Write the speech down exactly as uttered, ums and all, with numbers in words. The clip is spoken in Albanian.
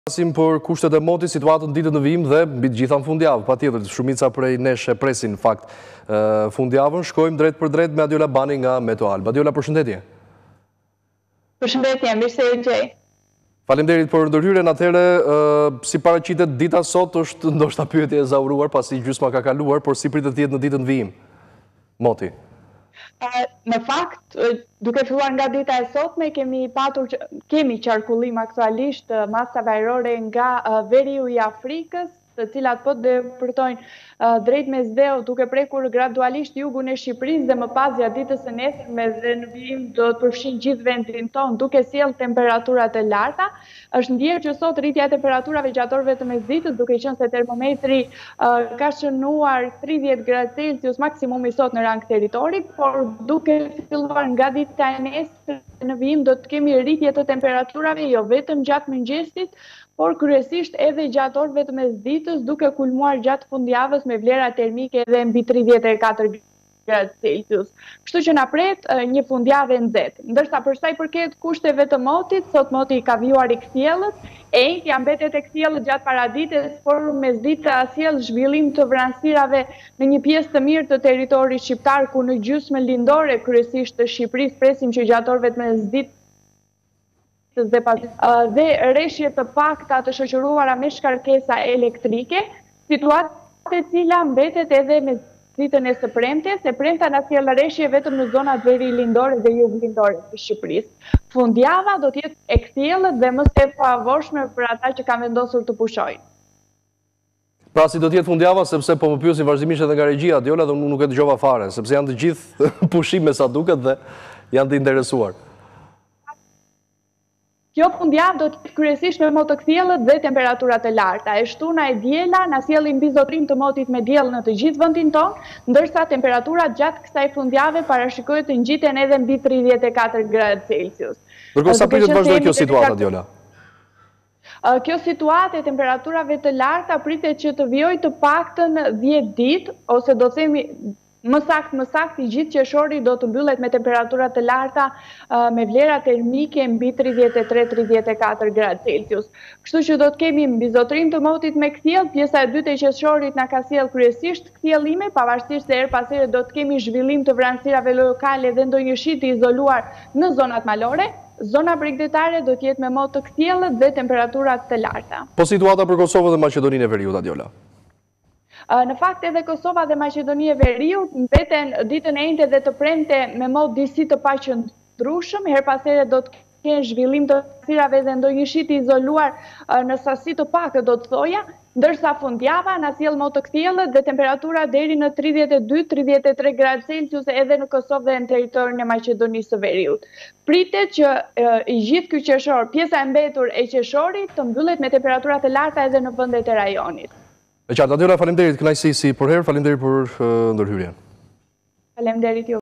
Flasim për kushtet e motit, situatën ditën në vijim dhe mbi të gjitha në fundjavë, patjetër, shumica prej nesh e presin në fakt fundjavën. Shkojmë drejt për drejt me Adiola Bani nga Meteo Alba. Adiola, përshëndetje. Përshëndetje, mirë se u gjej. Faleminderit për ndërhyrjen. Atëherë, si paraqitet dita sot, është ndoshta pyetje e zauruar pasi gjysma ka kaluar, por si pritet të jetë në ditën vijim? Moti. Në fakt, duke filluar nga dita e sotme, kemi patur kemi qarkullim aktualisht masave ajrore nga veriu i Afrikës, të cilat po depërtojnë drejt mesdheu duke prekur gradualisht jugun e Shqipërisë dhe më pas gjatë ditës së nesërme dhe në vijim do të përfshin gjithë vendin tonë duke sjellë temperatura të larta. Është ndjerë që sot rritja e temperaturave gjatë orëve të mesditës, duke qenë se termometri ka shënuar tridhjetë gradë Celsius maksimumi sot në rang territori, por duke filluar nga dita e nesër në vijim do të kemi rritje të temperaturave jo vetëm gjatë mëngjesit, por kryesisht edhe gjatë orëve të mesditës, duke kulmuar gjatë fundjavës me vlera termike edhe mbi tridhjetë e katër gradë Celsius. Kështu që na pret një fundjavë e nxehtë. Ndërsa për sa i përket kushteve të motit, sot moti ka vjuar i kthjellët, e njëjtja mbetet e kthjellët gjatë paradites, por mesdita sjell zhvillim të vranësirave në një pjesë të mirë të territorit shqiptar, ku në gjysmën lindore kryesisht të Shqipërisë presim që gjatë orëve të mesditës Dhe, dhe rreshje të pakta të shoqëruara me shkarkesa elektrike, situatë e cila mbetet edhe me ditën e së premtes, e premta na sjell rreshje vetëm në zonat veri lindore dhe jug lindore të Shqipërisë. Fundjava do të jetë e kthjellët dhe më së favorshme për ata që kanë vendosur të pushojnë. Pra si do të jetë fundjava, sepse po më pyesin vazhdimisht edhe nga regjia Adiola dhe unë nuk e dëgjova fare, sepse janë të gjithë pushime sa duket dhe janë të interesuar. Kjo fundjavë do të jetë kryesisht me mo të kthjellët dhe temperatura të larta. E shtuna e diela na sjellin mbizotrim të motit me diell në të gjithë vendin tonë, ndërsa temperaturat gjatë kësaj fundjave parashikohet të ngjiten edhe mbi tridhjetë e katër gradë Celsius. Ndërkohë sa pritet të vazhdojë kjo situatë, Adiola? Kjo situatë e temperaturave të larta pritet që të vijojë të paktën dhjetë ditë, ose do të themi Më sakt, më sakt, i gjithë qershori do të mbyllet me temperatura të larta me vlera termike mbi tridhjetë e tre tridhjetë e katër gradë Celsius. Kështu që do të kemi mbizotrim të motit me kthjell, pjesa e dytë e qershorit na ka sjell kryesisht kthjellime, pavarësisht se her pas here do të kemi zhvillim të vranësirave lokale dhe ndonjë shi të izoluar në zonat malore. Zona bregdetare do të jetë me mo të kthjellët dhe temperatura të larta. Po situata për Kosovën dhe Maqedoninë e Veriut, Adiola? Në fakt edhe Kosova dhe Maqedonia e Veriut mbeten ditën e njëjtë dhe të premte me mod disi të paqëndrueshëm, her pas here do të kenë zhvillim të vranësirave dhe ndonjë shi të izoluar në sasi të pakë do të thoja, ndërsa fundjava na sjell mo të kthjellët dhe temperatura deri në tridhjetë e dy tridhjetë e tre gradë Celsius edhe në Kosovë dhe në territorin e Maqedonisë së Veriut. Pritet që i gjithë ky qershor, pjesa e mbetur e qershorit të mbyllet me temperatura të larta edhe në vendet e rajonit. E qartë, Adiola, faleminderit, kënaqësi si për herë, faleminderit për ndërhyrjen. Faleminderit ju.